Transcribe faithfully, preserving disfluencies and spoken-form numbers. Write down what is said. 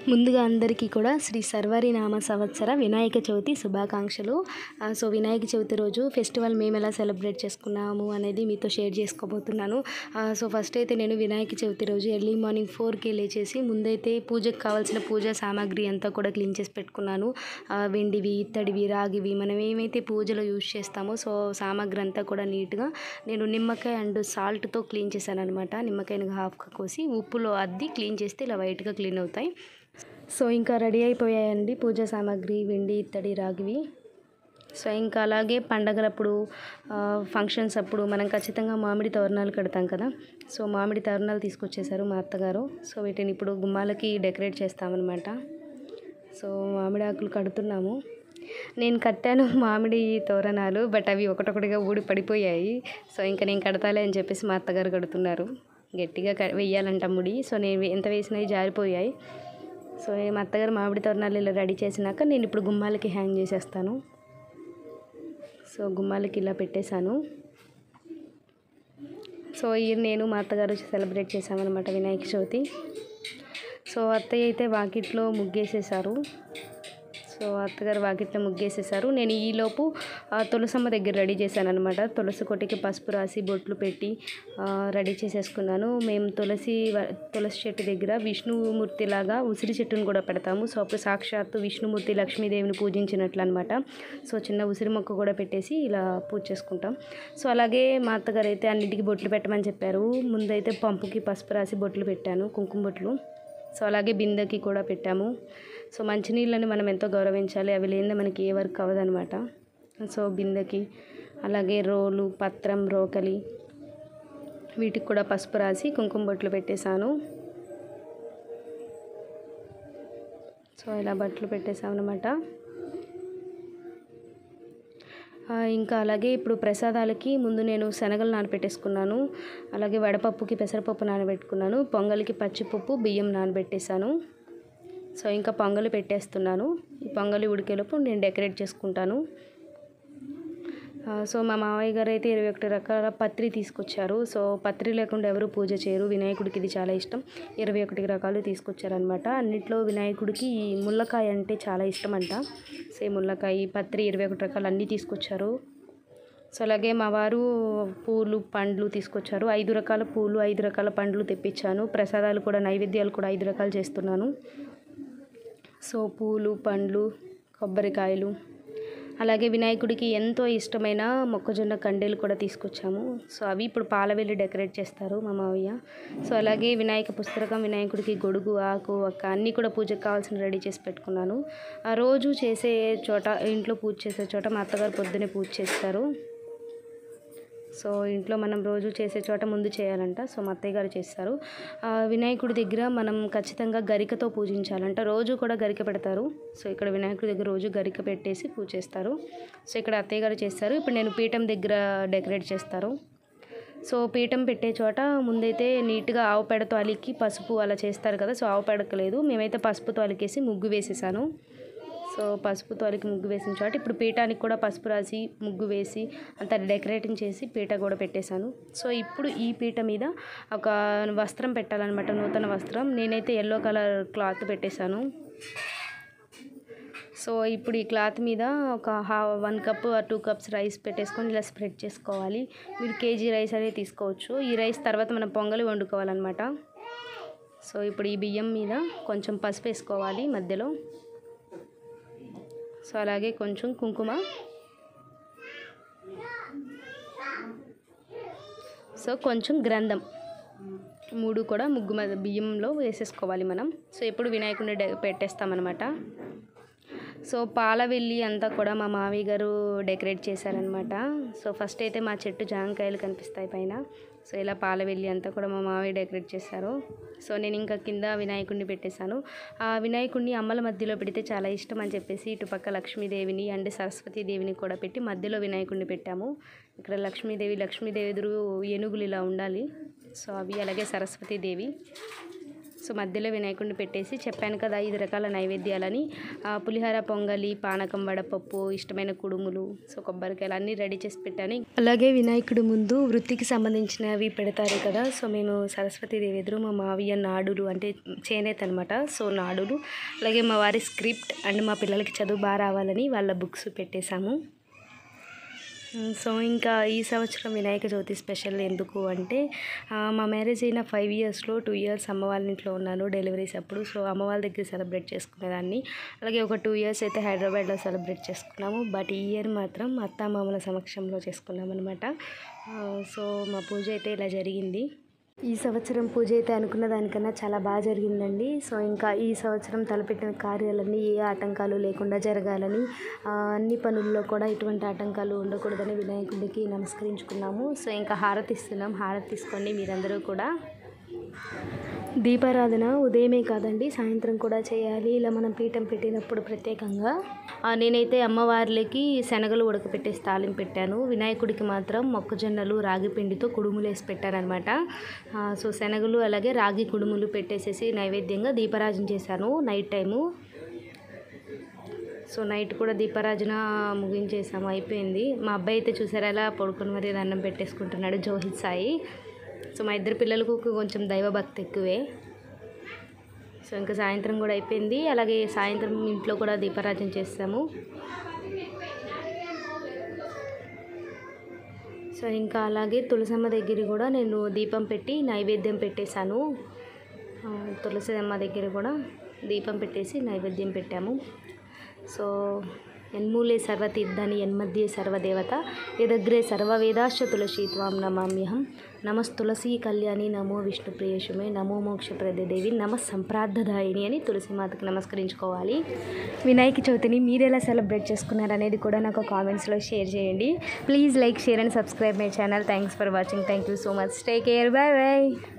ముందుగా అందరికీ కూడా శ్రీ సర్వరి నామ సంవత్సర వినాయక చవితి శుభాకాంక్షలు. సో వినాయక చవితి రోజు ఫెస్టివల్ మేము ఎలా సెలబ్రేట్ చేసుకున్నాము అనేది మీతో షేర్ చేసుకోబోతున్నాను. సో ఫస్ట్ అయితే నేను వినాయక చవితి రోజు ఎర్లీ మార్నింగ్ ఫోర్కి లేచేసి ముందైతే పూజకు కావాల్సిన పూజా సామాగ్రి అంతా కూడా క్లీన్ చేసి పెట్టుకున్నాను. వెండివి, ఇత్తడివి, రాగివి మనం ఏమైతే పూజలో యూజ్ చేస్తామో సో సామాగ్రి అంతా కూడా నీట్గా నేను నిమ్మకాయ అండ్ సాల్ట్తో క్లీన్ చేశాను అనమాట. నిమ్మకాయని హాఫ్గా కోసి ఉప్పులో అద్ది క్లీన్ చేస్తే ఇలా వైట్గా క్లీన్ అవుతాయి. సో ఇంకా రెడీ అయిపోయాయండి పూజా సామాగ్రి, వెండి, ఇత్తడి, రాగివి. సో ఇంకా అలాగే పండగలప్పుడు ఫంక్షన్స్ అప్పుడు మనం ఖచ్చితంగా మామిడి తోరణాలు కడతాం కదా. సో మామిడి తోరణాలు తీసుకొచ్చేసారు మా అత్తగారు. సో వీటిని ఇప్పుడు గుమ్మాలకి డెకరేట్ చేస్తామన్నమాట. సో మామిడి ఆకులు కడుతున్నాము. నేను కట్టాను మామిడి తోరణాలు, బట్ అవి ఒకటొకటిగా ఊడి పడిపోయాయి. సో ఇంకా నేను కడతాలే అని చెప్పేసి మా అత్తగారు కడుతున్నారు. గట్టిగా వెయ్యాలంట ముడి. సో నేను ఎంత వేసినవి జారిపోయాయి. సో మా అత్తగారు మామిడి తోరణాలు ఇలా రెడీ చేసినాక నేను ఇప్పుడు గుమ్మాలకి హ్యాంగ్ చేసేస్తాను. సో గుమ్మాలకి ఇలా పెట్టేశాను. సో ఈ నేను మా అత్తగారు సెలబ్రేట్ చేసామన్నమాట వినాయక చవితి. సో అత్తయ్య అయితే వాకిట్లో ముగ్గేసేసారు. సో అత్తగారు వాకిట్లో ముగ్గేసేసారు. నేను ఈలోపు తులసమ్మ దగ్గర రెడీ చేశాను అనమాట. తులసి కొట్టికి పసుపు రాసి బొట్లు పెట్టి రెడీ చేసేసుకున్నాను. మేము తులసి తులసి చెట్టు దగ్గర విష్ణుమూర్తిలాగా ఉసిరి చెట్టును కూడా పెడతాము. సో అప్పుడు సాక్షాత్తు విష్ణుమూర్తి లక్ష్మీదేవిని పూజించినట్లు అనమాట. సో చిన్న ఉసిరి మొక్క కూడా పెట్టేసి ఇలా పూజ చేసుకుంటాం. సో అలాగే మా అత్తగారు అయితే అన్నింటికి బొట్లు పెట్టమని చెప్పారు. ముందైతే పంపుకి పసుపు రాసి బొట్లు పెట్టాను, కుంకుమ బొట్లు. సో అలాగే బిందెకి కూడా పెట్టాము. సో మంచినీళ్ళని మనం ఎంతో గౌరవించాలి, అవి లేనిదే మనకి ఏ వర్క్ అవ్వదనమాట. సో బిందెకి అలాగే రోలు, పత్రం, రోకలి వీటికి కూడా పసుపు రాసి కుంకుమ బొట్లు పెట్టేశాను. సో ఇలా బట్టలు పెట్టేసామన్నమాట. ఇంకా అలాగే ఇప్పుడు ప్రసాదాలకి ముందు నేను శనగలు నానబెట్టేసుకున్నాను. అలాగే వడపప్పుకి పెసరపప్పు నానబెట్టుకున్నాను. పొంగల్కి పచ్చిపప్పు, బియ్యం నానబెట్టేశాను. సో ఇంకా పొంగలి పెట్టేస్తున్నాను. ఈ పొంగలి ఉడికేలోపు నేను డెకరేట్ చేసుకుంటాను. సో మా మామయ్య గారు అయితే ఇరవై ఒకటి రకాల పత్రి తీసుకొచ్చారు. సో పత్రి లేకుండా ఎవరు పూజ చేయరు. వినాయకుడికి ఇది చాలా ఇష్టం. ఇరవై ఒకటి రకాలు తీసుకొచ్చారనమాట. అన్నిట్లో వినాయకుడికి ముల్లకాయ అంటే చాలా ఇష్టం అంట. సో ముల్లకాయ, పత్రి, ఇరవై ఒకటి రకాలు అన్నీ తీసుకొచ్చారు. సో అలాగే మా వారు పూలు, పండ్లు తీసుకొచ్చారు. ఐదు రకాల పూలు, ఐదు రకాల పండ్లు తెప్పించాను. ప్రసాదాలు కూడా, నైవేద్యాలు కూడా ఐదు రకాలు చేస్తున్నాను. సో పూలు, పండ్లు, కొబ్బరికాయలు, అలాగే వినాయకుడికి ఎంతో ఇష్టమైన మొక్కజొన్న కండీలు కూడా తీసుకొచ్చాము. సో అవి ఇప్పుడు పాలవెల్లి డెకరేట్ చేస్తారు మా మావయ్య. సో అలాగే వినాయక పుస్తకం, వినాయకుడికి గొడుగు, ఆకు, ఒక్క అన్నీ కూడా పూజకు కావాల్సిన రెడీ చేసి పెట్టుకున్నాను. ఆ రోజు చేసే చోట, ఇంట్లో పూజ చేసే చోట మా అత్తగారు పొద్దునే పూజ చేస్తారు. సో ఇంట్లో మనం రోజు చేసే చోట ముందు చేయాలంట. సో మా అత్తయ్య గారు చేస్తారు. వినాయకుడి దగ్గర మనం ఖచ్చితంగా గరికతో పూజించాలంట. రోజు కూడా గరిక పెడతారు. సో ఇక్కడ వినాయకుడి దగ్గర రోజు గరిక పెట్టేసి పూజ చేస్తారు. సో ఇక్కడ అత్తయ్య గారు చేస్తారు. ఇప్పుడు నేను పీఠం దగ్గర డెకరేట్ చేస్తారు. సో పీఠం పెట్టే చోట ముందైతే నీట్గా ఆవు పేడతో అలికి పసుపు అలా చేస్తారు కదా. సో ఆవు పేడకలేదు, మేమైతే పసుపుతో అలికేసి ముగ్గు వేసేసాను. సో పసుపుతో అలికి ముగ్గు వేసిన చోట ఇప్పుడు పీఠానికి కూడా పసుపు రాసి ముగ్గు వేసి అంతా డెకరేటింగ్ చేసి పీట కూడా పెట్టేశాను. సో ఇప్పుడు ఈ పీట మీద ఒక వస్త్రం పెట్టాలన్నమాట, నూతన వస్త్రం. నేనైతే ఎల్లో కలర్ క్లాత్ పెట్టేశాను. సో ఇప్పుడు ఈ క్లాత్ మీద ఒక హా one cup two cups rice పెట్టేసుకొని ఇలా స్ప్రెడ్ చేసుకోవాలి. మీరు కేజీ రైస్ అనేది తీసుకోవచ్చు. ఈ రైస్ తర్వాత మనం పొంగలి వండుకోవాలన్నమాట. సో ఇప్పుడు ఈ బియ్యం మీద కొంచెం పసుపు వేసుకోవాలి మధ్యలో. సో అలాగే కొంచెం కుంకుమ, సో కొంచెం గ్రంథం, మూడు కూడా ముగ్గు మీద బియ్యంలో వేసేసుకోవాలి మనం. సో ఇప్పుడు వినాయకుడిని డె పెట్టేస్తామన్నమాట. సో పాలవెల్లి అంతా కూడా మా మామయ్య గారు డెకరేట్ చేశారనమాట. సో ఫస్ట్ అయితే మా చెట్టు జాంకాయలు కనిపిస్తాయి పైన. సో ఇలా పాలవెల్లి అంతా కూడా మా మామయ్య డెకరేట్ చేశారు. సో నేను ఇంకా కింద వినాయకుడిని పెట్టేశాను. ఆ వినాయకుడిని అమ్మల మధ్యలో పెడితే చాలా ఇష్టం అని చెప్పేసి ఇటుపక్క లక్ష్మీదేవిని అండ్ సరస్వతీదేవిని కూడా పెట్టి మధ్యలో వినాయకుడిని పెట్టాము. ఇక్కడ లక్ష్మీదేవి లక్ష్మీదేవి ఎదురు ఏనుగులు ఇలా ఉండాలి. సో అవి అలాగే సరస్వతీదేవి. సో మధ్యలో వినాయకుడిని పెట్టేసి చెప్పాను కదా ఐదు రకాల నైవేద్యాలని, పులిహోర, పొంగలి, పానకం, వడపప్పు, ఇష్టమైన కుడుములు, సో కొబ్బరికాయలు అన్నీ రెడీ చేసి పెట్టాను. అలాగే వినాయకుడి ముందు వృత్తికి సంబంధించినవి పెడతారు కదా, సో మేము సరస్వతీదేవి ఎదురు మా మావయ్య నాడులు అంటే చేనేత అనమాట, సో నాడులు, అలాగే మా వారి స్క్రిప్ట్ అండ్ మా పిల్లలకి చదువు బాగా రావాలని వాళ్ళ బుక్స్ పెట్టేశాము. సో ఇంకా ఈ సంవత్సరం వినాయక చవితి స్పెషల్ ఎందుకు అంటే మా మ్యారేజ్ అయిన ఫైవ్ ఇయర్స్లో టూ ఇయర్స్ అమ్మ వాళ్ళ ఇంట్లో ఉన్నాను డెలివరీస్ అప్పుడు. సో అమ్మ వాళ్ళ దగ్గర సెలబ్రేట్ చేసుకునేదాన్ని. అలాగే ఒక టూ ఇయర్స్ అయితే హైదరాబాద్లో సెలబ్రేట్ చేసుకున్నాము. బట్ ఈ ఇయర్ మాత్రం అత్త మామల సమక్షంలో చేసుకున్నాం అనమాట. సో మా పూజ అయితే ఇలా జరిగింది. ఈ సంవత్సరం పూజ అయితే అనుకున్న దానికన్నా చాలా బాగా జరిగిందండి. సో ఇంకా ఈ సంవత్సరం తలపెట్టిన కార్యాలన్నీ ఏ ఆటంకాలు లేకుండా జరగాలని, అన్ని పనుల్లో కూడా ఎటువంటి ఆటంకాలు ఉండకూడదని వినాయకుడికి నమస్కరించుకున్నాము. సో ఇంకా హారతి ఇస్తున్నాం. హారతి తీసుకోండి మీరందరూ కూడా. దీపారాధన ఉదయమే కాదండి, సాయంత్రం కూడా చేయాలి. ఇలా మనం పీఠం పెట్టినప్పుడు ప్రత్యేకంగా నేనైతే అమ్మవార్లకి శనగలు ఉడకపెట్టేసి తాలింపు పెట్టాను. వినాయకుడికి మాత్రం మొక్కజొన్నలు రాగి పిండితో కుడుములు వేసి పెట్టాను అనమాట. సో శనగలు అలాగే రాగి కుడుములు పెట్టేసేసి నైవేద్యంగా దీపారాజన చేశాను నైట్ టైము. సో నైట్ కూడా దీపారాజన ముగించేసాము, అయిపోయింది. మా అబ్బాయి అయితే చూసారా ఎలా పడుకొని మరి దండం పెట్టేసుకుంటున్నాడు, జోహిత్ సాయి. సో మా ఇద్దరు పిల్లలకు కొంచెం దైవభక్తి ఎక్కువే. సో ఇంకా సాయంత్రం కూడా అయిపోయింది. అలాగే సాయంత్రం ఇంట్లో కూడా దీపారాజన చేస్తాము. సో ఇంకా అలాగే తులసమ్మ దగ్గర కూడా నేను దీపం పెట్టి నైవేద్యం పెట్టేశాను. తులసమ్మ దగ్గర కూడా దీపం పెట్టేసి నైవేద్యం పెట్టాము. సో యన్మూలే సర్వతీర్థాని యన్మధ్యే సర్వదేవత యదగ్రే సర్వవేదాశ్చ తులసీ త్వాం నమామ్యహం నమస్తులసీ కళ్యాణి నమో విష్ణుప్రియశుమే నమో మోక్షప్రదే దేవి నమ సంప్రార్థదాయిని అని తులసిమాతకి నమస్కరించుకోవాలి. వినాయక చవితిని మీరు ఎలా సెలబ్రేట్ చేసుకున్నారు అనేది కూడా నాకు కామెంట్స్లో షేర్ చేయండి. Please like, share and subscribe my channel. Thanks for watching. Thank you so much. Take care. Bye bye.